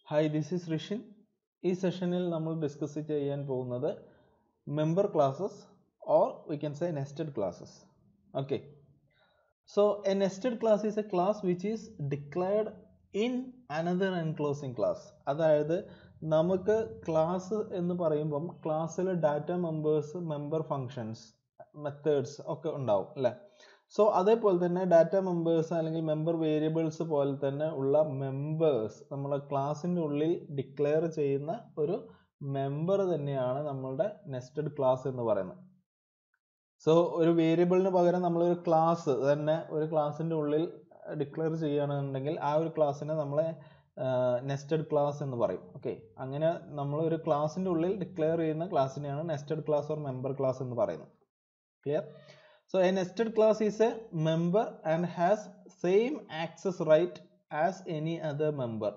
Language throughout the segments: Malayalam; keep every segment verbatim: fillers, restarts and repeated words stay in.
Hi, this is Rishin. ഈ സെഷനിൽ നമ്മൾ ഡിസ്കസ് ചെയ്യാൻ പോകുന്നത് member classes or we can say nested classes. Okay. So a nested class is a class which is declared in another enclosing class. അതായത് നമുക്ക് ക്ലാസ് എന്ന് പറയുമ്പം ക്ലാസ്സിൽ data members member functions methods ഒക്കെ ഉണ്ടാവും അല്ലേ. സോ അതേപോലെ തന്നെ ഡാറ്റ മെമ്പേഴ്സ് അല്ലെങ്കിൽ മെമ്പർ വേരിയബിൾസ് പോലെ തന്നെ ഉള്ള മെമ്പേഴ്സ് നമ്മുടെ ക്ലാസ്സിൻ്റെ ഉള്ളിൽ ഡിക്ലെയർ ചെയ്യുന്ന ഒരു മെമ്പർ തന്നെയാണ് നമ്മളുടെ നെസ്റ്റഡ് ക്ലാസ് എന്ന് പറയുന്നത്. സോ ഒരു വേരിയബിളിന് പകരം നമ്മളൊരു ക്ലാസ് തന്നെ ഒരു ക്ലാസ്സിൻ്റെ ഉള്ളിൽ ഡിക്ലെയർ ചെയ്യുകയാണെന്നുണ്ടെങ്കിൽ ആ ഒരു ക്ലാസ്സിനെ നമ്മളെ നെസ്റ്റഡ് ക്ലാസ് എന്ന് പറയും. ഓക്കെ, അങ്ങനെ നമ്മൾ ഒരു ക്ലാസ്സിൻ്റെ ഉള്ളിൽ ഡിക്ലെയർ ചെയ്യുന്ന ക്ലാസ്സിനെയാണ് nested class or member class എന്ന് പറയുന്നത്. Clear? So a nested class is a member and has same access right as any other member.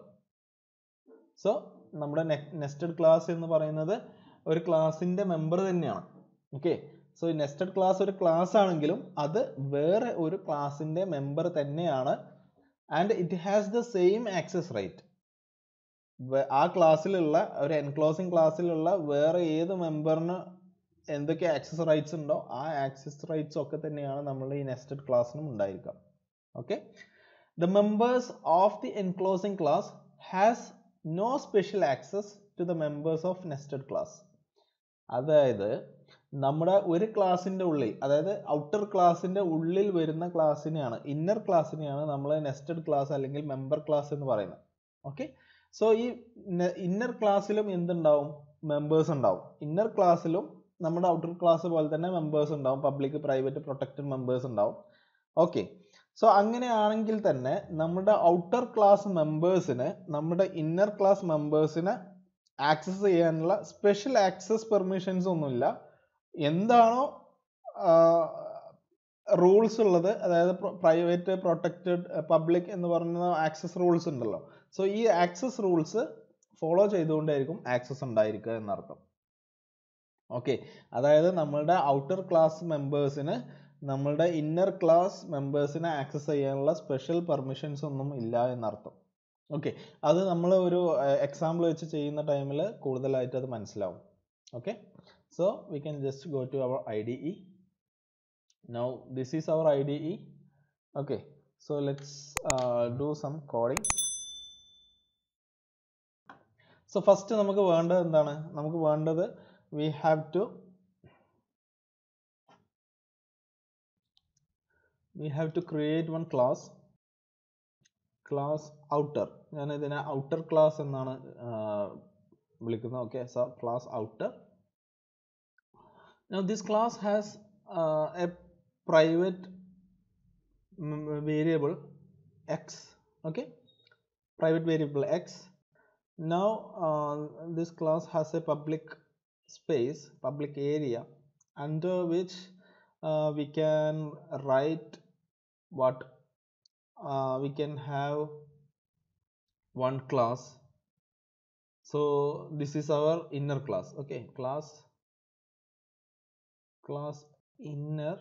So നമ്മുടെ nested class എന്ന് പറയുന്നത് ഒരു ക്ലാസിന്റെ മെമ്പർ തന്നെയാണ്. ഓക്കെ, സോ നെസ്റ്റഡ് ക്ലാസ് ഒരു ക്ലാസ് ആണെങ്കിലും അത് വേറെ ഒരു ക്ലാസിന്റെ മെമ്പർ തന്നെയാണ്. And it has the same access right. ആ ക്ലാസ്സിലുള്ള ഒരു എൻക്ലോസിംഗ് ക്ലാസ്സിലുള്ള വേറെ ഏത് മെമ്പറിന് എന്തൊക്കെ ആക്സസ് റൈറ്റ്സ് ഉണ്ടോ ആ ആക്സസ് റൈറ്റ്സ് ഒക്കെ തന്നെയാണ് നമ്മളുടെ ഈ നെസ്റ്റഡ് ക്ലാസ്സിനും ഉണ്ടായിരിക്കുക. Okay, the members of the enclosing class has no special access to the members of nested class. അതായത് നമ്മുടെ ഒരു ക്ലാസ്സിൻ്റെ ഉള്ളിൽ, അതായത് ഔട്ടർ ക്ലാസ്സിൻ്റെ ഉള്ളിൽ വരുന്ന ക്ലാസ്സിനെയാണ്, ഇന്നർ ക്ലാസ്സിനെയാണ് നമ്മൾ നെസ്റ്റഡ് ക്ലാസ് അല്ലെങ്കിൽ മെമ്പർ ക്ലാസ് എന്ന് പറയുന്നത്. ഓക്കെ, സോ ഈ ഇന്നർ ക്ലാസ്സിലും എന്തുണ്ടാവും? മെമ്പേഴ്സ് ഉണ്ടാവും. ഇന്നർ ക്ലാസ്സിലും നമ്മുടെ ഔട്ടർ ക്ലാസ് പോലെ തന്നെ മെമ്പേഴ്സ് ഉണ്ടാവും. പബ്ലിക്, പ്രൈവറ്റ്, പ്രൊട്ടക്റ്റഡ് മെമ്പേഴ്സ് ഉണ്ടാവും. ഓക്കെ, സോ അങ്ങനെയാണെങ്കിൽ തന്നെ നമ്മുടെ ഔട്ടർ ക്ലാസ് മെമ്പേഴ്സിന് നമ്മുടെ ഇന്നർ ക്ലാസ് മെമ്പേഴ്സിനെ ആക്സസ് ചെയ്യാനുള്ള സ്പെഷ്യൽ ആക്സസ് പെർമിഷൻസ് ഒന്നുമില്ല. എന്താണോ റൂൾസ് ഉള്ളത്, അതായത് പ്രൈവറ്റ്, പ്രൊട്ടക്റ്റഡ്, പബ്ലിക് എന്ന് പറയുന്ന ആക്സസ് റൂൾസ് ഉണ്ടല്ലോ, സോ ഈ ആക്സസ് റൂൾസ് ഫോളോ ചെയ്തുകൊണ്ടായിരിക്കും ആക്സസ് ഉണ്ടായിരിക്കുക എന്നർത്ഥം. ഓക്കെ, അതായത് നമ്മളുടെ ഔട്ടർ ക്ലാസ് മെമ്പേഴ്സിന് നമ്മളുടെ ഇന്നർ ക്ലാസ് മെമ്പേഴ്സിനെ ആക്സസ് ചെയ്യാനുള്ള സ്പെഷ്യൽ പെർമിഷൻസ് ഒന്നും ഇല്ല എന്നർത്ഥം. ഓക്കെ, അത് നമ്മൾ ഒരു എക്സാമ്പിൾ വെച്ച് ചെയ്യുന്ന ടൈമിൽ കൂടുതലായിട്ട് അത് മനസ്സിലാവും. Okay, so we can just go to our I D E. Now this is our I D E. Okay, so let's do some coding. So first നമുക്ക് വേണ്ടത് എന്താണ്? നമുക്ക് വേണ്ടത് we have to we have to create one class, class outer. ഞാൻ ഇതിനെ outer class എന്നാണ് വിളിക്കുന്നത്. Okay, so class outer. Now this class has uh, a private variable x. Okay, private variable x. Now uh, this class has a public space, public area, under which uh, we can write what uh, we can have one class. So this is our inner class. Okay, class class inner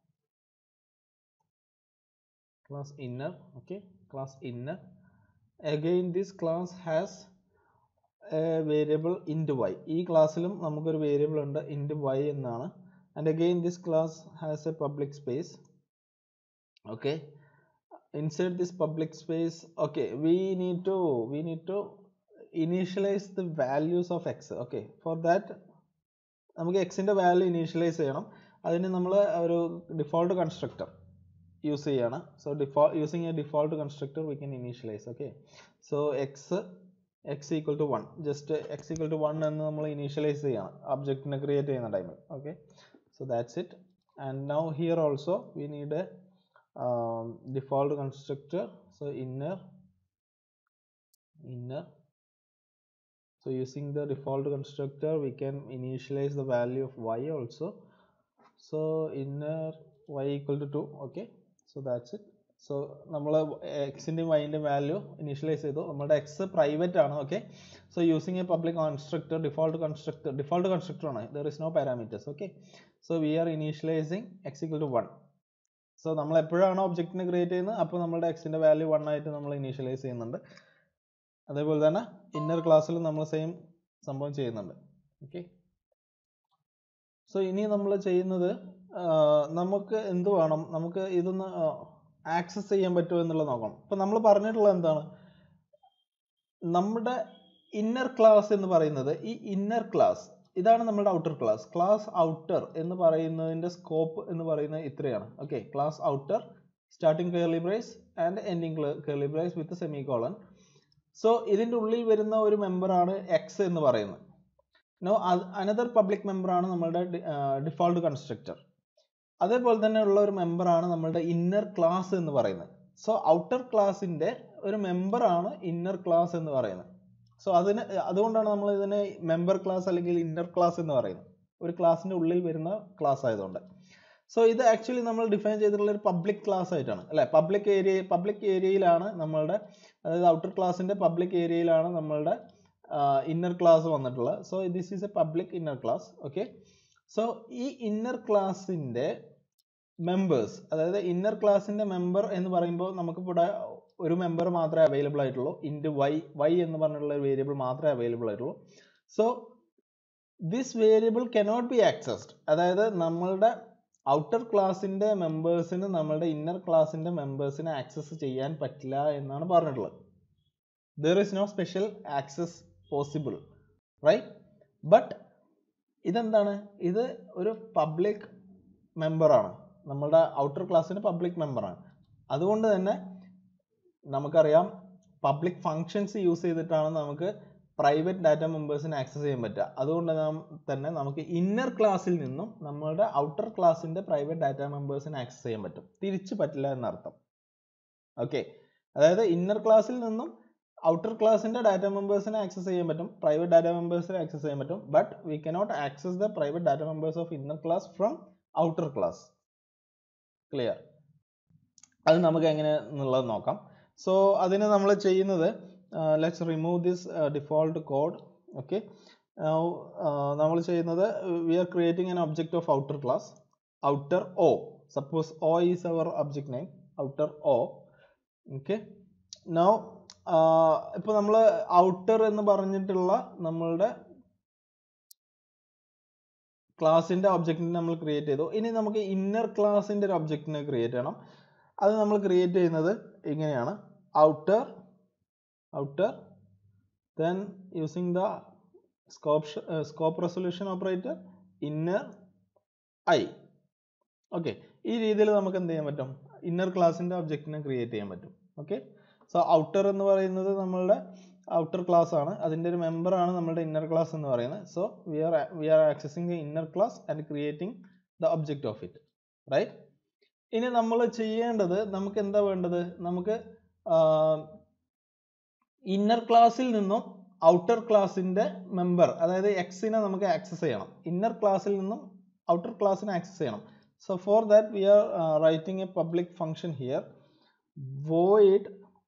class inner okay, class inner. Again this class has a variable int y. ഈ ക്ലാസ്സിലും നമുക്കൊരു വേരിയബിൾ ഉണ്ട്, int y എന്നാണ്. And again this class has a public space. Okay, inside this public space, okay, we need to we need to initialize the values of x. Okay, for that നമുക്ക് x ന്റെ വാല്യൂ ഇനീഷ്യലൈസ് ചെയ്യണം. അതിന് നമ്മൾ ഒരു ഡിഫോൾട്ട് കൺസ്ട്രക്ടർ യൂസ് ചെയ്യണം. So default using a default constructor we can initialize. Okay, so X X equal to one, just X equal to one എന്ന് നമ്മൾ ഇനീഷ്യലൈസ് ചെയ്യണം ഒബ്ജക്റ്റിനെ ക്രിയേറ്റ് ചെയ്യുന്ന ടൈമിൽ. Okay, so that's it. And now here also we need a default constructor. So inner inner so using the default constructor we can initialize the value of y also. So inner y equal to two. Okay, so that's it. So നമ്മൾ എക്സിൻ്റെ വൈൻ്റെ വാല്യൂ ഇനീഷ്യലൈസ് ചെയ്തു. നമ്മുടെ എക്സ് പ്രൈവറ്റ് ആണ്. Okay, so using a public constructor, default constructor default constructor ആണ്, there is no parameters. Okay, so we are initializing X equal to one. So നമ്മൾ എപ്പോഴാണോ ഒബ്ജക്റ്റിനെ ക്രിയേറ്റ് ചെയ്യുന്നത് അപ്പോൾ നമ്മുടെ എക്സിൻ്റെ വാല്യൂ വൺ ആയിട്ട് നമ്മൾ ഇനീഷ്യലൈസ് ചെയ്യുന്നുണ്ട്. അതേപോലെ തന്നെ ഇന്നർ ക്ലാസ്സിൽ നമ്മൾ സെയിം സംഭവം ചെയ്യുന്നുണ്ട്. ഓക്കെ, സോ ഇനി നമ്മൾ ചെയ്യുന്നത് നമുക്ക് എന്ത് വേണം, നമുക്ക് ഇതൊന്ന് ആക്സസ് ചെയ്യാൻ പറ്റുമോ എന്നുള്ളത് നോക്കണം. ഇപ്പം നമ്മൾ പറഞ്ഞിട്ടുള്ളത് എന്താണ്, നമ്മുടെ ഇന്നർ ക്ലാസ് എന്ന് പറയുന്നത്, ഈ ഇന്നർ ക്ലാസ് ഇതാണ് നമ്മുടെ ഔട്ടർ ക്ലാസ്. ക്ലാസ് ഔട്ടർ എന്ന് പറയുന്നതിൻ്റെ സ്കോപ്പ് എന്ന് പറയുന്നത് ഇത്രയാണ്. Okay, class outer starting curly brace and ending curly brace with semicolon. So ഇതിൻ്റെ ഉള്ളിൽ വരുന്ന ഒരു മെമ്പറാണ് എക്സ് എന്ന് പറയുന്നത്. നോ അനദർ പബ്ലിക് മെമ്പറാണ് നമ്മളുടെ ഡിഫോൾട്ട് കൺസ്ട്രക്ടർ. അതേപോലെ തന്നെ ഉള്ള ഒരു മെമ്പറാണ് നമ്മളുടെ ഇന്നർ ക്ലാസ് എന്ന് പറയുന്നത്. സോ ഔട്ടർ ക്ലാസിൻ്റെ ഒരു മെമ്പറാണ് ഇന്നർ ക്ലാസ് എന്ന് പറയുന്നത്. സോ അതിന് അതുകൊണ്ടാണ് നമ്മൾ ഇതിനെ മെമ്പർ ക്ലാസ് അല്ലെങ്കിൽ ഇന്നർ ക്ലാസ് എന്ന് പറയുന്നത്, ഒരു ക്ലാസിൻ്റെ ഉള്ളിൽ വരുന്ന ക്ലാസ് ആയതുകൊണ്ട്. സോ ഇത് ആക്ച്വലി നമ്മൾ ഡിഫൈൻ ചെയ്തിട്ടുള്ള ഒരു പബ്ലിക് ക്ലാസ് ആയിട്ടാണ് അല്ലേ. പബ്ലിക് ഏരിയ പബ്ലിക് ഏരിയയിലാണ് നമ്മളുടെ, അതായത് ഔട്ടർ ക്ലാസിൻ്റെ പബ്ലിക് ഏരിയയിലാണ് നമ്മളുടെ ഇന്നർ ക്ലാസ് വന്നിട്ടുള്ളത്. So this is a public inner class. Okay, so ഈ ഇന്നർ ക്ലാസിൻ്റെ മെമ്പേഴ്സ്, അതായത് ഇന്നർ ക്ലാസിൻ്റെ മെമ്പർ എന്ന് പറയുമ്പോൾ നമുക്കിവിടെ ഒരു മെമ്പർ മാത്രമേ അവൈലബിൾ ആയിട്ടുള്ളൂ. ഇൻറ്റു വൈ വൈ എന്ന് പറഞ്ഞിട്ടുള്ള ഒരു വേരിയബിൾ മാത്രമേ അവൈലബിൾ ആയിട്ടുള്ളൂ. So this variable cannot be accessed, അതായത് നമ്മളുടെ ഔട്ടർ ക്ലാസിൻ്റെ മെമ്പേഴ്സിന് നമ്മളുടെ ഇന്നർ ക്ലാസിൻ്റെ മെമ്പേഴ്സിനെ ആക്സസ് ചെയ്യാൻ പറ്റില്ല എന്നാണ് പറഞ്ഞിട്ടുള്ളത്. There is no special access possible, right? But ഇതെന്താണ്, ഇത് ഒരു പബ്ലിക് മെമ്പറാണ്, നമ്മളുടെ ഔട്ടർ ക്ലാസ്സിൻ്റെ പബ്ലിക് മെമ്പറാണ്. അതുകൊണ്ട് തന്നെ നമുക്കറിയാം പബ്ലിക് ഫങ്ഷൻസ് യൂസ് ചെയ്തിട്ടാണ് നമുക്ക് പ്രൈവറ്റ് ഡാറ്റ മെമ്പേഴ്സിനെ ആക്സസ് ചെയ്യാൻ പറ്റുക. അതുകൊണ്ട് തന്നെ നമുക്ക് ഇന്നർ ക്ലാസ്സിൽ നിന്നും നമ്മളുടെ ഔട്ടർ ക്ലാസ്സിൻ്റെ പ്രൈവറ്റ് ഡാറ്റ മെമ്പേഴ്സിനെ ആക്സസ് ചെയ്യാൻ പറ്റും, തിരിച്ചു പറ്റില്ല എന്നർത്ഥം. ഓക്കെ, അതായത് ഇന്നർ ക്ലാസ്സിൽ നിന്നും ഔട്ടർ ക്ലാസ്സിൻ്റെ ഡാറ്റ മെമ്പേഴ്സിനെ ആക്സസ് ചെയ്യാൻ പറ്റും, പ്രൈവറ്റ് ഡാറ്റ മെമ്പേഴ്സിനെ ആക്സസ് ചെയ്യാൻ പറ്റും. But we cannot access the private data members of inner class from outer class. Clear? അത് നമുക്ക് എങ്ങനെ എന്നുള്ളത് നോക്കാം. സോ അതിന് നമ്മൾ ചെയ്യുന്നത്, let's remove this default code. Okay, നമ്മൾ ചെയ്യുന്നത്, we are creating an object of outer class, outer O. Suppose O is our object name, outer O. Okay, now ഇപ്പോൾ നമ്മൾ ഔട്ടർ എന്ന് പറഞ്ഞിട്ടുള്ള നമ്മളുടെ ക്ലാസിൻ്റെ ഒബ്ജക്റ്റിനെ നമ്മൾ ക്രിയേറ്റ് ചെയ്തു. ഇനി നമുക്ക് ഇന്നർ ക്ലാസിൻ്റെ ഒരു ഒബ്ജക്റ്റിനെ ക്രിയേറ്റ് ചെയ്യണം. അത് നമ്മൾ ക്രിയേറ്റ് ചെയ്യുന്നത് ഇങ്ങനെയാണ്, outer outer then using the scope uh, scope resolution operator inner I. Okay, ഈ രീതിയിൽ നമുക്ക് എന്ത് ചെയ്യാൻ പറ്റും, ഇന്നർ ക്ലാസിൻ്റെ ഒബ്ജക്റ്റിനെ ക്രിയേറ്റ് ചെയ്യാൻ പറ്റും. ഓക്കെ, സോ ഔട്ടർ എന്ന് പറയുന്നത് നമ്മളുടെ ഔട്ടർ ക്ലാസ് ആണ്, അതിൻ്റെ ഒരു മെമ്പറാണ് നമ്മളുടെ ഇന്നർ ക്ലാസ് എന്ന് പറയുന്നത്. So we are we are accessing the inner class and creating the object of it, right? ഇനി നമ്മൾ ചെയ്യേണ്ടത്, നമുക്ക് എന്താ വേണ്ടത്, നമുക്ക് ഇന്നർ ക്ലാസ്സിൽ നിന്നും ഔട്ടർ ക്ലാസിൻ്റെ മെമ്പർ, അതായത് എക്സിനെ നമുക്ക് ആക്സസ് ചെയ്യണം. ഇന്നർ ക്ലാസ്സിൽ നിന്നും ഔട്ടർ ക്ലാസ്സിനെ ആക്സസ് ചെയ്യണം. So for that we are writing a public function here, void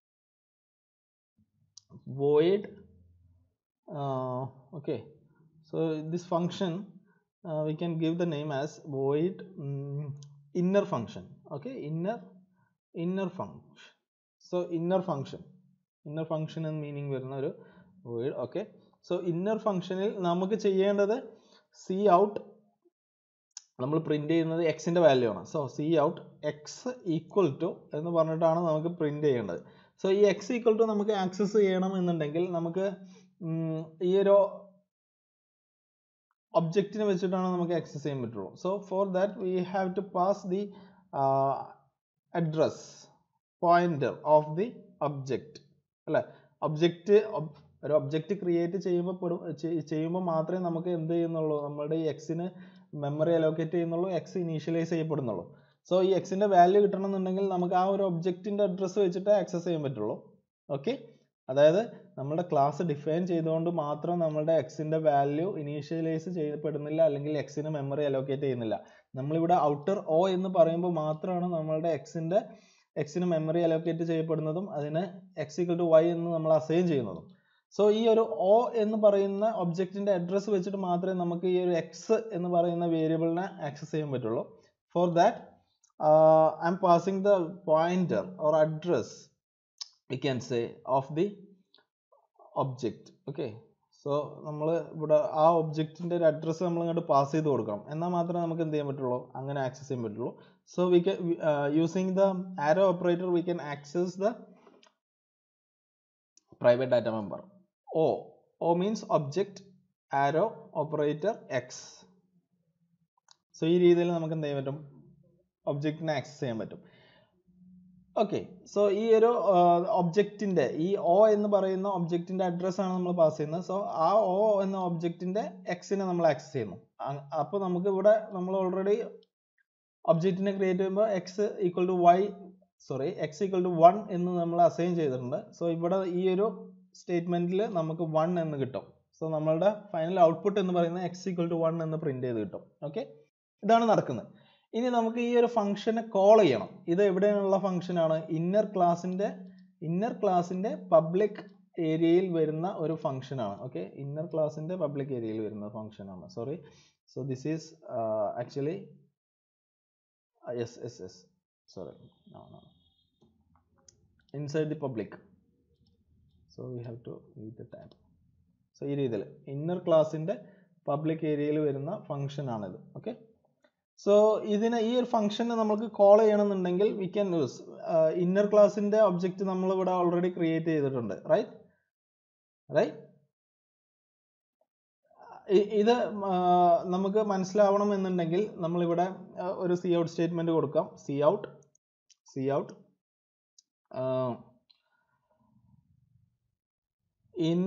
void uh, okay, so this function uh, we can give the name as void um, inner function. Okay, inner inner function. So inner function inner function and meaning വരുന്ന ഒരു void. Okay, so inner functionൽ നമുക്ക് ചെയ്യേണ്ടത് c out, നമ്മൾ പ്രിന്റ് ചെയ്യുന്നത് എക്സിൻ്റെ വാല്യൂ ആണ്. So C out X equal to എന്ന് പറഞ്ഞിട്ടാണ് നമുക്ക് പ്രിന്റ് ചെയ്യേണ്ടത്. സോ ഈ എക്സ് ഈക്വൽ ടു നമുക്ക് ആക്സസ് ചെയ്യണം എന്നുണ്ടെങ്കിൽ നമുക്ക് ഈ ഒരു ഒബ്ജക്റ്റിനെ വെച്ചിട്ടാണ് നമുക്ക് ആക്സസ് ചെയ്യാൻ പറ്റുള്ളൂ. So for that we have to pass the address pointer of the object, അല്ലേ? ഒബ്ജക്റ്റ് ഒരു ഒബ്ജക്റ്റ് ക്രിയേറ്റ് ചെയ്യുമ്പോൾ ചെയ്യുമ്പോൾ മാത്രമേ നമുക്ക് എന്ത് ചെയ്യുന്നുള്ളൂ, നമ്മുടെ ഈ എക്സിന് മെമ്മറി അലോക്കേറ്റ് ചെയ്യുന്നുള്ളൂ, എക്സ് ഇനീഷ്യലൈസ് ചെയ്യപ്പെടുന്നുള്ളൂ. സോ ഈ എക്സിൻ്റെ വാല്യൂ കിട്ടണമെന്നുണ്ടെങ്കിൽ നമുക്ക് ആ ഒരു ഒബ്ജക്റ്റിൻ്റെ അഡ്രസ്സ് വെച്ചിട്ട് ആക്സസ് ചെയ്യാൻ പറ്റുള്ളൂ. ഓക്കെ, അതായത് നമ്മുടെ ക്ലാസ് ഡിഫൈൻ ചെയ്തുകൊണ്ട് മാത്രം നമ്മുടെ എക്സിൻ്റെ വാല്യൂ ഇനീഷ്യലൈസ് ചെയ്യപ്പെടുന്നില്ല, അല്ലെങ്കിൽ എക്സിന് മെമ്മറി അലോക്കേറ്റ് ചെയ്യുന്നില്ല. നമ്മളിവിടെ ഔട്ടർ ഒ എന്ന് പറയുമ്പോൾ മാത്രമാണ് നമ്മളുടെ എക്സിൻ്റെ എക്സിന് മെമ്മറി അലോക്കേറ്റ് ചെയ്യപ്പെടുന്നതും അതിന് എക്സ് ഈക്വൽ ടു വൈ എന്ന് നമ്മൾ അസൈൻ ചെയ്യുന്നതും. സോ ഈ ഒരു ഒ എന്ന് പറയുന്ന ഒബ്ജക്റ്റിൻ്റെ അഡ്രസ്സ് വെച്ചിട്ട് മാത്രമേ നമുക്ക് ഈ ഒരു എക്സ് എന്ന് പറയുന്ന വേരിയബിളിനെ ആക്സസ് ചെയ്യാൻ പറ്റുള്ളൂ. For that I'm passing the pointer or address, we can say, of the object. Okay, so നമ്മൾ ഇവിടെ ആ ഒബ്ജക്റ്റിൻ്റെ ഒരു അഡ്രസ്സ് നമ്മൾ ഇങ്ങോട്ട് പാസ് ചെയ്ത് കൊടുക്കണം, എന്നാൽ മാത്രമേ നമുക്ക് എന്ത് ചെയ്യാൻ പറ്റുള്ളൂ, അങ്ങനെ ആക്സസ് ചെയ്യാൻ പറ്റുള്ളൂ. So we can using the arrow operator we can access the private data member. O, O means object, arrow, operator, X. So ഈ രീതിയിൽ നമുക്ക് എന്ത് ചെയ്യാൻ പറ്റും, ഒബ്ജക്റ്റിനെ ആക്സസ് ചെയ്യാൻ പറ്റും. ഓക്കെ, സോ ഈ ഒരു ഒബ്ജക്റ്റിൻ്റെ ഈ O എന്ന് പറയുന്ന ഒബ്ജക്റ്റിൻ്റെ അഡ്രസ്സാണ് നമ്മൾ പാസ് ചെയ്യുന്നത്. സോ ആ O എന്ന ഒബ്ജക്റ്റിൻ്റെ എക്സിനെ നമ്മൾ ആക്സസ് ചെയ്യുന്നു. അപ്പോൾ നമുക്ക് ഇവിടെ നമ്മൾ ഓൾറെഡി ഒബ്ജക്റ്റിനെ ക്രിയേറ്റ് ചെയ്യുമ്പോൾ X equal to Y sorry X equal to one എന്ന് നമ്മൾ അസൈൻ ചെയ്തിട്ടുണ്ട്. സോ ഇവിടെ ഈ ഒരു സ്റ്റേറ്റ്മെന്റിൽ നമുക്ക് വൺ എന്ന് കിട്ടും. സോ നമ്മളുടെ ഫൈനൽ ഔട്ട്പുട്ട് എന്ന് പറയുന്നത് എക്സ് ഈക്വൽ ടു വൺ എന്ന് പ്രിന്റ് ചെയ്ത് കിട്ടും. ഓക്കെ, ഇതാണ് നടക്കുന്നത്. ഇനി നമുക്ക് ഈ ഒരു ഫംഗ്ഷനെ കോൾ ചെയ്യണം. ഇത് എവിടെയുള്ള ഫംഗ്ഷനാണ്, ഇന്നർ ക്ലാസിന്റെ ഇന്നർ ക്ലാസിന്റെ പബ്ലിക് ഏരിയയിൽ വരുന്ന ഒരു ഫംഗ്ഷനാണ്. ഓക്കെ, ഇന്നർ ക്ലാസിന്റെ പബ്ലിക് ഏരിയയിൽ വരുന്ന ഫംഗ്ഷനാണ്. Sorry, so this is actually yes yes yes sorry no no inside the public, so we have to read the tab. so ഈ രീതിയിൽ ഇന്നർ ക്ലാസിന്റെ പബ്ലിക് ഏരിയയിൽ വരുന്ന ഫംഗ്ഷൻ ആണിത്. ഓക്കെ, സോ ഇതിനെ ഈ ഒരു ഫംഗ്ഷനെ നമുക്ക് കോൾ ചെയ്യണമെന്നുണ്ടെങ്കിൽ വി ക്യാൻ യൂസ് ഇന്നർ ക്ലാസിന്റെ ഒബ്ജക്റ്റ് നമ്മൾ ഇവിടെ ഓൾറെഡി ക്രിയേറ്റ് ചെയ്തിട്ടുണ്ട്. റൈറ്റ് റൈറ്റ് ഇത് നമുക്ക് മനസ്സിലാവണം എന്നുണ്ടെങ്കിൽ നമ്മളിവിടെ ഒരു സി ഔട്ട് സ്റ്റേറ്റ്മെന്റ് കൊടുക്കാം. C out C out in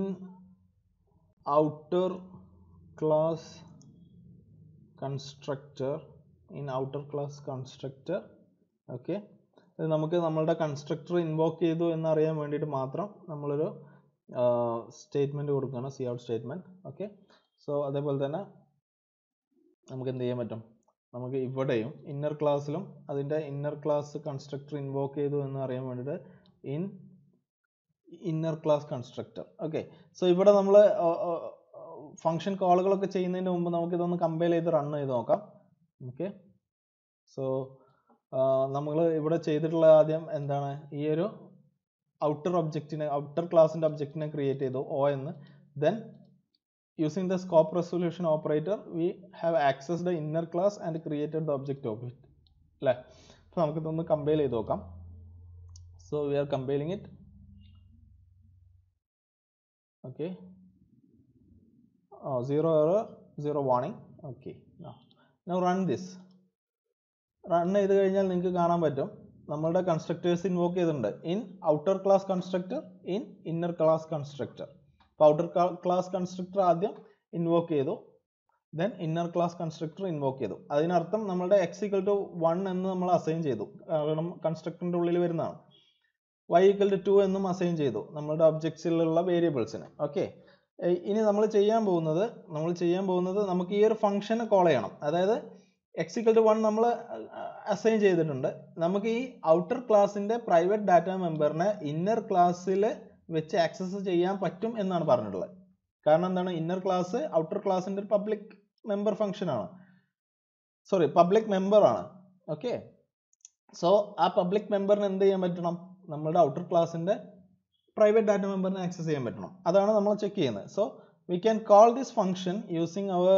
outer class constructor in outer class constructor. Okay, ഇത് നമുക്ക് നമ്മളുടെ കൺസ്ട്രക്ടർ ഇൻവോക്ക് ചെയ്തു എന്നറിയാൻ വേണ്ടിയിട്ട് മാത്രം നമ്മളൊരു സ്റ്റേറ്റ്മെന്റ് കൊടുക്കുകയാണ്, C out statement. Okay, so അതേപോലെ തന്നെ നമുക്ക് എന്ത് ചെയ്യാൻ പറ്റും, നമുക്ക് ഇവിടെയും ഇന്നർ ക്ലാസ്സിലും അതിൻ്റെ ഇന്നർ ക്ലാസ് കൺസ്ട്രക്ടർ ഇൻവോക്ക് ചെയ്തു എന്ന് അറിയാൻ വേണ്ടിയിട്ട് in inner class constructor. Okay, so ഇവിടെ നമ്മൾ ഫംഗ്ഷൻ കോളുകളൊക്കെ ചെയ്യുന്നതിന് മുമ്പ് നമുക്ക് ഇതൊന്ന് കമ്പൈൽ ചെയ്ത് റൺ ചെയ്ത് നോക്കാം. ഓക്കെ, സോ നമ്മൾ ഇവിടെ ചെയ്തിട്ടുള്ള ആദ്യം എന്താണ്, ഈ ഒരു ഔട്ടർ ഒബ്ജക്റ്റിനെ ഔട്ടർ ക്ലാസിൻ്റെ ഒബ്ജക്റ്റിനെ ക്രിയേറ്റ് ചെയ്തു O എന്ന്. Then using the scope resolution operator we have accessed the inner class and created the object of it. അല്ലേ, അപ്പോൾ നമുക്കിതൊന്ന് കമ്പൈൽ ചെയ്ത് നോക്കാം. So we are compiling it. Okay, oh zero error zero warning. okay now now run this. Run ചെയ്ത് കഴിഞ്ഞാൽ നിങ്ങൾക്ക് കാണാൻ പറ്റും നമ്മളുടെ കൺസ്ട്രക്ടേഴ്സ് ഇൻവോക്ക് ചെയ്തിട്ടുണ്ട്. In outer class constructor, in inner class constructor. അപ്പോൾ ഔട്ടർ ക്ലാസ് കൺസ്ട്രക്ടർ ആദ്യം ഇൻവോക്ക് ചെയ്തു, then inner class constructor invoke ചെയ്തു. അതിനർത്ഥം നമ്മളുടെ എക്സ് ഈക്വൽ ടു വൺ എന്ന് നമ്മൾ അസൈൻ ചെയ്തു, കാരണം കൺസ്ട്രക്ടറിൻ്റെ ഉള്ളിൽ വരുന്നതാണ്. വൈ ഈക്വൽ ടു ടു എന്നും അസൈൻ ചെയ്തു നമ്മളുടെ ഒബ്ജക്ട്സിലുള്ള വേരിയബിൾസിന്. ഓക്കെ, ഇനി നമ്മൾ ചെയ്യാൻ പോകുന്നത് നമ്മൾ ചെയ്യാൻ പോകുന്നത് നമുക്ക് ഈ ഒരു ഫംഗ്ഷനെ കോൾ ചെയ്യണം. അതായത് എക്സ് ഈക്വൽ ടു വൺ നമ്മൾ അസൈൻ ചെയ്തിട്ടുണ്ട്. നമുക്ക് ഈ ഔട്ടർ ക്ലാസിൻ്റെ പ്രൈവറ്റ് ഡാറ്റ മെമ്പറിനെ ഇന്നർ ക്ലാസ്സിൽ വെച്ച് ആക്സസ് ചെയ്യാൻ പറ്റും എന്നാണ് പറഞ്ഞിട്ടുള്ളത്. കാരണം എന്താണ്, ഇന്നർ ക്ലാസ് ഔട്ടർ ക്ലാസിൻ്റെ ഒരു പബ്ലിക് മെമ്പർ ഫംഗ്ഷൻ ആണ്, സോറി പബ്ലിക് മെമ്പർ ആണ്. ഓക്കെ, സോ ആ പബ്ലിക് മെമ്പറിന് എന്ത് ചെയ്യാൻ പറ്റണം, നമ്മുടെ ഔട്ടർ ക്ലാസിൻ്റെ പ്രൈവറ്റ് ഡാറ്റ മെമ്പറിനെ ആക്സസ് ചെയ്യാൻ പറ്റണം. അതാണ് നമ്മൾ ചെക്ക് ചെയ്യുന്നത്. So we can call this function using our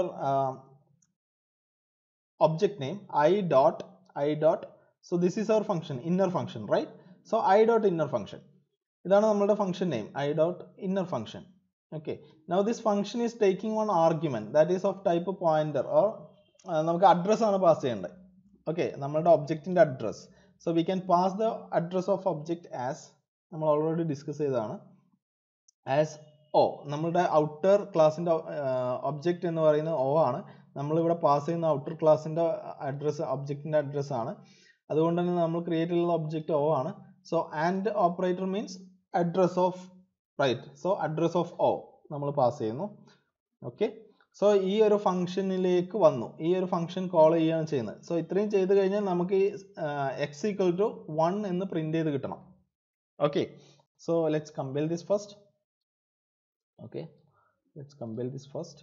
object name I dot I dot. So this is our function, inner function, right? So I dot inner function. ഇതാണ് നമ്മുടെ function name I dot inner function. Okay, now this function is taking one argument that is of type pointer or നമുക്ക് അഡ്രസ് ആണ് പാസ് ചെയ്യേണ്ടത്. ഓക്കെ, നമ്മളുടെ ഒബ്ജക്റ്റിൻ്റെ address. So we can pass the address of object as നമ്മൾ ഓൾറെഡി ഡിസ്കസ് ചെയ്തതാണ്, ആസ് O. നമ്മളുടെ ഔട്ടർ ക്ലാസിൻ്റെ ഒബ്ജക്റ്റ് എന്ന് പറയുന്നത് O ആണ്. നമ്മളിവിടെ പാസ് ചെയ്യുന്ന ഔട്ടർ ക്ലാസിൻ്റെ അഡ്രസ്സ് ഒബ്ജക്റ്റിൻ്റെ അഡ്രസ്സ് ആണ്. അതുകൊണ്ട് തന്നെ നമ്മൾ ക്രിയേറ്റ് ചെയ്യുന്ന ഒബ്ജക്റ്റ് O ആണ്. So and operator means address of right. So address of O നമ്മൾ പാസ് ചെയ്യുന്നു. ഓക്കെ, സോ ഈ ഒരു ഫംഗ്ഷനിലേക്ക് വന്നു, ഈ ഒരു ഫംഗ്ഷൻ കോൾ ചെയ്യുകയാണ് ചെയ്യുന്നത്. സോ ഇത്രയും ചെയ്ത് കഴിഞ്ഞാൽ നമുക്ക് ഈ എക്സ് ഈക്വൽ ടു വൺ എന്ന് പ്രിന്റ് ചെയ്ത് കിട്ടണം. Okay, so let's compile this first. Okay, let's compile this first.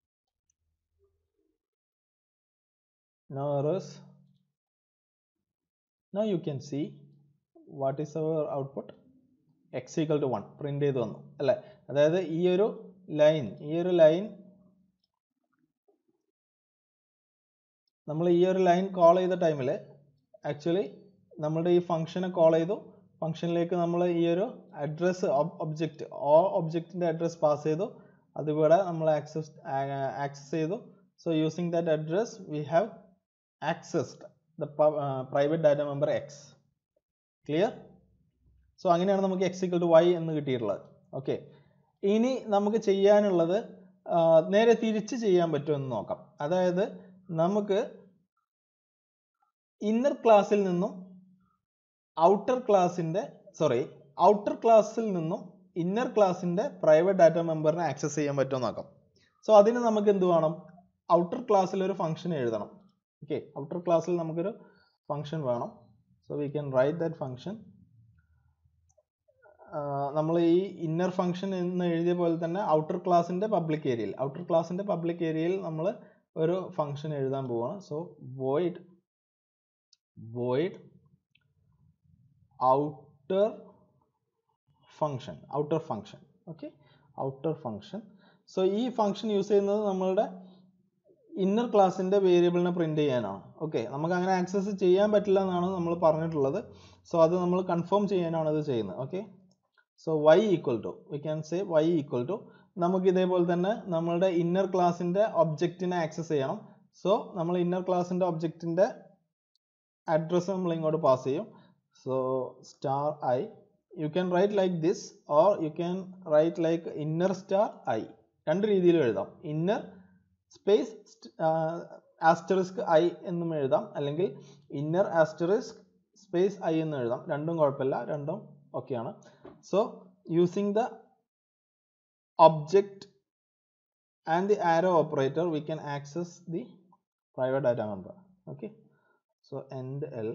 No errors. Now you can see what is our output. X equal to one print ചെയ്ത് വന്നു അല്ലേ. അതായത് ഈ ഒരു ലൈൻ ഈ ഒരു ലൈൻ നമ്മൾ ഈ ഒരു ലൈൻ കോൾ ചെയ്ത ടൈമിൽ ആക്ച്വലി നമ്മുടെ ഈ ഫംഗ്ഷനെ കോൾ ചെയ്തു. ഫംഗ്ഷനിലേക്ക് നമ്മൾ ഈ ഒരു അഡ്രസ്സ് ഒബ്ജക്റ്റ് ഓ ഒബ്ജക്റ്റിൻ്റെ അഡ്രസ് പാസ് ചെയ്തു. അതിവിടെ നമ്മൾ ആക്സസ് ആക്സസ് ചെയ്തു. So using that address we have accessed the private data member X. Clear? So അങ്ങനെയാണ് നമുക്ക് എക്സ് ഈക്വൽ ടു വൈ എന്ന് കിട്ടിയിട്ടുള്ളത്. ഓക്കെ, ഇനി നമുക്ക് ചെയ്യാനുള്ളത് നേരെ തിരിച്ച് ചെയ്യാൻ പറ്റുമെന്ന് നോക്കാം. അതായത് നമുക്ക് ഇന്നർ ക്ലാസ്സിൽ നിന്നും ഔട്ടർ ക്ലാസിൻ്റെ സോറി ഔട്ടർ ക്ലാസ്സിൽ നിന്നും ഇന്നർ ക്ലാസിൻ്റെ പ്രൈവറ്റ് ഡാറ്റ മെമ്പറിനെ ആക്സസ് ചെയ്യാൻ പറ്റുമോ നോക്കാം. സോ അതിന് നമുക്ക് എന്ത് വേണം? ഔട്ടർ ക്ലാസ്സിൽ ഒരു ഫംഗ്ഷൻ എഴുതണം. ഓക്കെ, ഔട്ടർ ക്ലാസ്സിൽ നമുക്കൊരു ഫംഗ്ഷൻ വേണം. So we can write that function. നമ്മൾ ഈ ഇന്നർ ഫംഗ്ഷൻ എന്ന് എഴുതിയ പോലെ തന്നെ ഔട്ടർ ക്ലാസിൻ്റെ പബ്ലിക് ഏരിയയിൽ ഔട്ടർ ക്ലാസിൻ്റെ പബ്ലിക് ഏരിയയിൽ നമ്മൾ ഒരു ഫംഗ്ഷൻ എഴുതാൻ പോവാണ്. So void void outer function outer function okay outer function. So ഈ ഫംഗ്ഷൻ യൂസ് ചെയ്യുന്നത് നമ്മളുടെ ഇന്നർ ക്ലാസിൻ്റെ വേരിയബിളിനെ പ്രിന്റ് ചെയ്യാനാണ്. ഓക്കെ, നമുക്ക് അങ്ങനെ ആക്സസ് ചെയ്യാൻ പറ്റില്ല എന്നാണ് നമ്മൾ പറഞ്ഞിട്ടുള്ളത്. സോ അത് നമ്മൾ കൺഫേം ചെയ്യാനാണ് ഇത് ചെയ്യുന്നത്. Okay, so y equal to we can say y equal to നമുക്ക് ഇതേപോലെ തന്നെ നമ്മളുടെ ഇന്നർ ക്ലാസിൻ്റെ ഒബ്ജക്റ്റിനെ ആക്സസ് ചെയ്യണം. സോ നമ്മൾ ഇന്നർ ക്ലാസിൻ്റെ ഒബ്ജക്റ്റിൻ്റെ അഡ്രസ്സ് നമ്മൾ ഇങ്ങോട്ട് പാസ് ചെയ്യും. So star I you can write like this or you can write like inner star I. രണ്ട് രീതിയിലും എഴുതാം. ഇന്നർ സ്പേസ് ആസ്റ്ററിസ്ക് ഐ എന്നും എഴുതാം, അല്ലെങ്കിൽ ഇന്നർ ആസ്റ്ററിസ്ക് സ്പേസ് ഐ എന്നും എഴുതാം. രണ്ടും കുഴപ്പമില്ല, രണ്ടും ഓക്കെയാണ്. So using the object and the arrow operator we can access the private data member. Okay, so end l.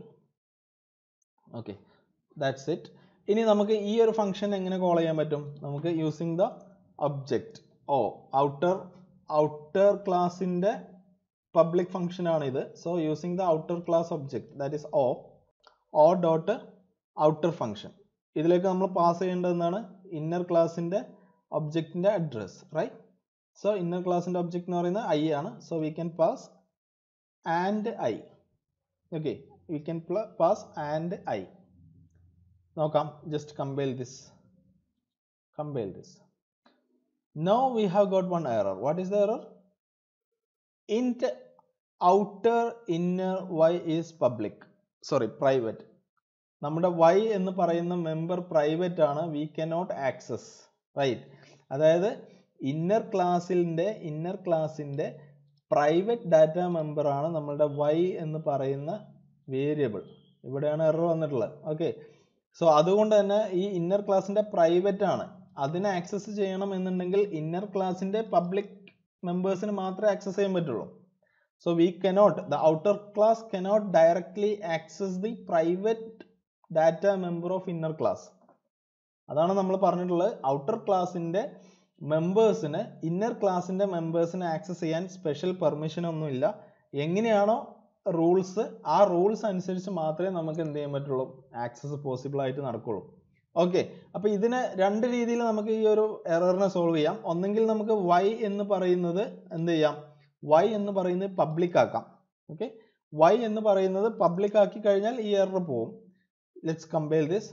Okay, that's it. ഇനി നമുക്ക് ഈ ഒരു ഫംഗ്ഷൻ എങ്ങനെ കോൾ ചെയ്യാൻ പറ്റും? നമുക്ക് using the object O outer outer ക്ലാസിൻ്റെ പബ്ലിക് ഫംഗ്ഷൻ ആണ് ഇത്. So using the outer class object that is O O dot outer function. ഇതിലേക്ക് നമ്മൾ പാസ് ചെയ്യേണ്ടതെന്നാണ് ഇന്നർ ക്ലാസിൻ്റെ ഒബ്ജക്റ്റിൻ്റെ അഡ്രസ്, റൈറ്റ്? സോ ഇന്നർ ക്ലാസിൻ്റെ ഒബ്ജക്റ്റ് എന്ന് പറയുന്നത് ഐ ആണ്. So we can pass and I. Okay, we can pass and I. നോക്കാം, just compile this compile this. Now we have got one error. What is the error? Int outer inner Y is public sorry private. നമ്മുടെ y എന്ന് പറയുന്ന മെമ്പർ പ്രൈവറ്റ് ആണ്. We cannot access, right? അതായത് ഇന്നർ ക്ലാസിൻ്റെ ഇന്നർ ക്ലാസിൻ്റെ പ്രൈവറ്റ് ഡാറ്റ മെമ്പർ ആണ് നമ്മളുടെ y എന്ന് പറയുന്ന വേരിയബിൾ. ഇവിടെയാണ് എറർ വന്നിട്ടുള്ളത്. ഓക്കെ, സോ അതുകൊണ്ട് തന്നെ ഈ ഇന്നർ ക്ലാസിൻ്റെ പ്രൈവറ്റ് ആണ്. അതിനെ ആക്സസ് ചെയ്യണം എന്നുണ്ടെങ്കിൽ ഇന്നർ ക്ലാസിൻ്റെ പബ്ലിക് മെമ്പേഴ്സിന് മാത്രമേ ആക്സസ് ചെയ്യാൻ പറ്റുള്ളൂ. So we cannot the outer class cannot directly access the private data member of inner class. അതാണ് നമ്മൾ പറഞ്ഞിട്ടുള്ളത്. ഔട്ടർ ക്ലാസിൻ്റെ മെമ്പേഴ്സിന് ഇന്നർ ക്ലാസിൻ്റെ മെമ്പേഴ്സിനെ ആക്സസ് ചെയ്യാൻ സ്പെഷ്യൽ പെർമിഷൻ ഒന്നുമില്ല. എങ്ങനെയാണോ റൂൾസ് ആ റൂൾസ് അനുസരിച്ച് മാത്രമേ നമുക്ക് എന്ത് ചെയ്യാൻ പറ്റുള്ളൂ, ആക്സസ് പോസിബിൾ ആയിട്ട് നടക്കുള്ളൂ. ഓക്കെ, അപ്പോൾ ഇതിനെ രണ്ട് രീതിയിൽ നമുക്ക് ഈ ഒരു എററിനെ സോൾവ് ചെയ്യാം. ഒന്നെങ്കിൽ നമുക്ക് y എന്ന് പറയുന്നത് എന്ത് ചെയ്യാം, y എന്ന് പറയുന്നത് പബ്ലിക് ആക്കാം. ഓക്കെ, y എന്ന് പറയുന്നത് പബ്ലിക് ആക്കി കഴിഞ്ഞാൽ ഈ എറർ പോവും. Let's compile this.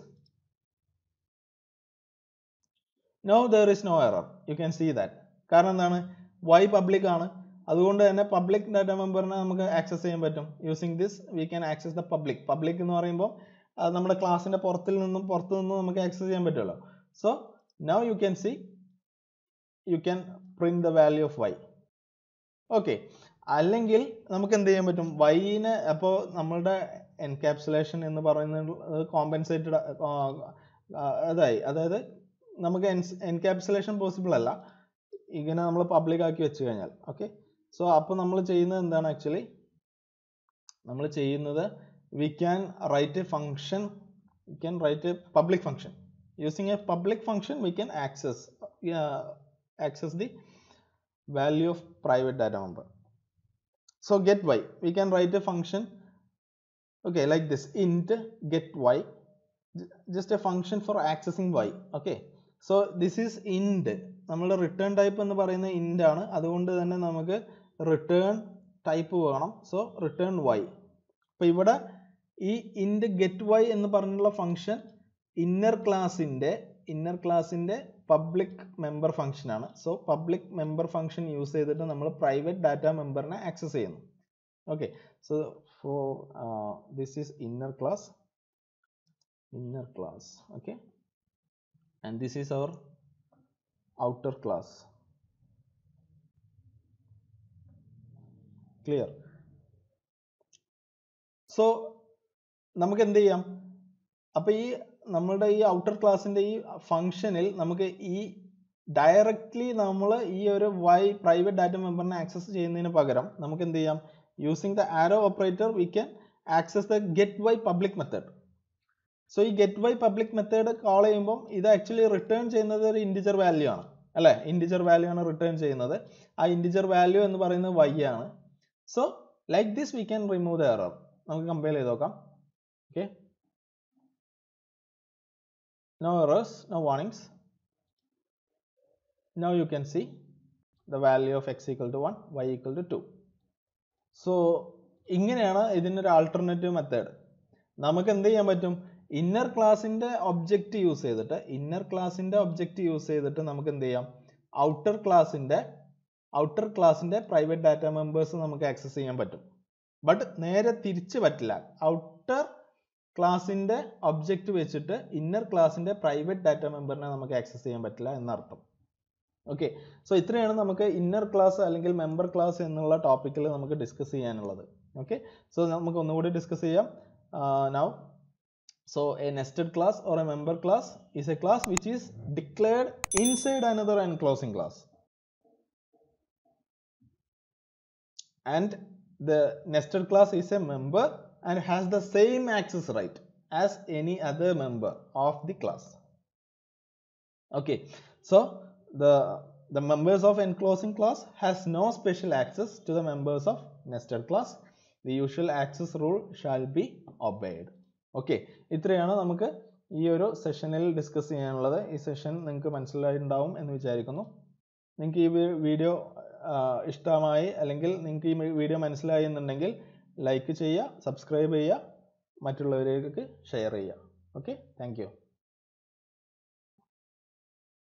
Now there is no error. You can see that. കാരണം എന്താണ്? y പബ്ലിക് ആണ്. അതുകൊണ്ട് തന്നെ പബ്ലിക് ഡാറ്റ മെമ്പറിനെ നമുക്ക് ആക്സസ് ചെയ്യാൻ പറ്റും. Using this we can access the public. Public എന്ന് പറയുമ്പോൾ നമ്മുടെ ക്ലാസിൻ്റെ പുറത്തിൽ നിന്നും പുറത്തു നിന്നും നമുക്ക് ആക്സസ് ചെയ്യാൻ പറ്റുമല്ലോ. So now you can see you can print the value of y. Okay, അല്ലെങ്കിൽ നമുക്ക് എന്ത് ചെയ്യാൻ പറ്റും? വൈനെ അപ്പോൾ നമ്മളുടെ എൻകാപ്സുലേഷൻ എന്ന് പറയുന്നത് കോമ്പൻസേറ്റഡ് അതായി അതായത് നമുക്ക് എൻകാപ്സുലേഷൻ പോസിബിൾ അല്ല ഇങ്ങനെ നമ്മൾ പബ്ലിക് ആക്കി വെച്ച് കഴിഞ്ഞാൽ. ഓക്കെ, സോ അപ്പോൾ നമ്മൾ ചെയ്യുന്നത് എന്താണ്? ആക്ച്വലി നമ്മൾ ചെയ്യുന്നത് we can write a function we can write a public function. Using a public function we can access access the value of private data member. So get y, we can write a function okay like this, int get y. just a function for accessing y. Okay, so this is int. നമ്മൾ റിട്ടേൺ ടൈപ്പ് എന്ന് പറയുന്ന int ആണ്, അതുകൊണ്ട് തന്നെ നമുക്ക് റിട്ടേൺ ടൈപ്പ് വേണം. So return y. അപ്പോൾ ഇവിടെ ഈ int get y എന്ന് പറഞ്ഞുള്ള ഫംഗ്ഷൻ ഇന്നർ ക്ലാസിൻ്റെ ഇന്നർ ക്ലാസിൻ്റെ പബ്ലിക് മെമ്പർ ഫംഗ്ഷൻ ആണ്. So public member function use ചെയ്തിട്ട് നമ്മൾ പ്രൈവറ്റ് ഡാറ്റ മെമ്പറിനെ ആക്സസ് ചെയ്യുന്നു. Okay, so for this is inner class inner class. Okay, and this is our outer class. Clear? So നമുക്ക് എന്ത് ചെയ്യാം, അപ്പോൾ ഈ നമ്മളുടെ ഈ ഔട്ടർ ക്ലാസിൻ്റെ ഈ ഫംഗ്ഷനിൽ നമുക്ക് ഈ ഡയറക്റ്റ്ലി നമ്മൾ ഈ ഒരു വൈ പ്രൈവറ്റ് ഡാറ്റ മെമ്പറിനെ ആക്സസ് ചെയ്യുന്നതിന് പകരം നമുക്ക് എന്ത് ചെയ്യാം, using the arrow operator we can access the get y public method. So ഈ get y public method call ചെയ്യുമ്പോൾ ഇത് ആക്ച്വലി റിട്ടേൺ ചെയ്യുന്നത് ഒരു ഇൻറ്റിജർ വാല്യൂ ആണ് അല്ലേ, ഇൻറ്റിജർ വാല്യൂ ആണ് റിട്ടേൺ ചെയ്യുന്നത്. ആ ഇൻറ്റിജർ വാല്യൂ എന്ന് പറയുന്നത് വൈ ആണ്. So like this we can remove the error. നമുക്ക് കമ്പയർ ചെയ്ത് നോക്കാം. Okay, no errors, no warnings. Now you can see the value of x equal to one, y equal to two. So ഇങ്ങനെയാണ് ഇതിനൊരു ആൾട്ടർനേറ്റീവ് മെത്തേഡ്. നമുക്ക് എന്ത് ചെയ്യാൻ പറ്റും, ഇന്നർ ക്ലാസിൻ്റെ ഒബ്ജക്റ്റ് യൂസ് ചെയ്തിട്ട് ഇന്നർ ക്ലാസിൻ്റെ ഒബ്ജക്റ്റ് യൂസ് ചെയ്തിട്ട് നമുക്ക് എന്ത് ചെയ്യാം, ഔട്ടർ ക്ലാസിൻ്റെ ഔട്ടർ ക്ലാസിൻ്റെ പ്രൈവറ്റ് ഡാറ്റ മെമ്പേഴ്സ് നമുക്ക് ആക്സസ് ചെയ്യാൻ പറ്റും. ബട്ട് നേരെ തിരിച്ച് പറ്റില്ല. ഔട്ടർ ക്ലാസിൻ്റെ ഒബ്ജക്റ്റ് വെച്ചിട്ട് ഇന്നർ ക്ലാസിൻ്റെ പ്രൈവറ്റ് ഡാറ്റ മെമ്പറിനെ നമുക്ക് ആക്സസ് ചെയ്യാൻ പറ്റില്ല എന്നർത്ഥം. ഓക്കെ, സോ ഇത്രയാണ് നമുക്ക് ഇന്നർ ക്ലാസ് അല്ലെങ്കിൽ മെമ്പർ ക്ലാസ് എന്നുള്ള ടോപ്പിക്കിൽ നമുക്ക് ഡിസ്കസ് ചെയ്യാനുള്ളത്. ഓക്കെ, സോ നമുക്ക് ഒന്നുകൂടി ഡിസ്കസ് ചെയ്യാം. Now so a nested class or a member class is a class which is declared inside another enclosing class, and the nested class is a member and has the same access right as any other member of the class. Okay, so the the members of enclosing class has no special access to the members of nested class. The usual access rule shall be obeyed. Okay, ഇത്രയാണ് നമുക്ക് ഈ ഒരു സെഷനിൽ ഡിസ്കസ് ചെയ്യാനുള്ളത്. ഈ സെഷൻ നിങ്ങൾക്ക് മനസ്സിലായിട്ടുണ്ടാവും എന്ന് വിചാരിക്കുന്നു. നിങ്ങൾക്ക് ഈ വീഡിയോ ഇഷ്ടമായി അല്ലെങ്കിൽ നിങ്ങൾക്ക് ഈ വീഡിയോ മനസ്സിലായി എന്നുണ്ടെങ്കിൽ ലൈക്ക് ചെയ്യുക, സബ്സ്ക്രൈബ് ചെയ്യുക, മറ്റുള്ളവരിലേക്ക് ഷെയർ ചെയ്യുക. Okay, thank U.